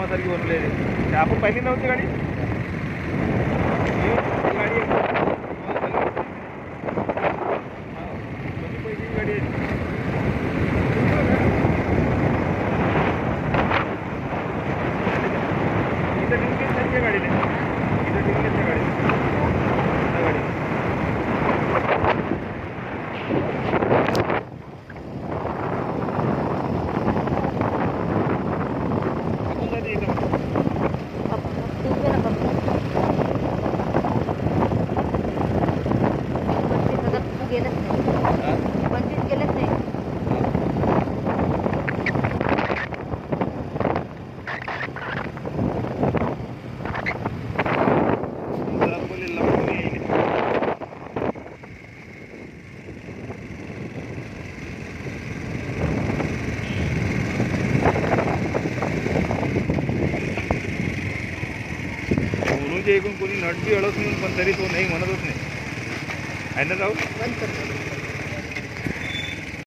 विमानासारखी बनवलेली. आपण पाहिली नव्हती गाडी. ही गाडी पहिली गाडी आहे. इथं डिंगेच्या गाडीला इथं डिंगेच्या गाडी एकूण कोणी नट बी अडत म्हणून पण तरी तो नाही म्हणतच नाही आहे ना. जाऊ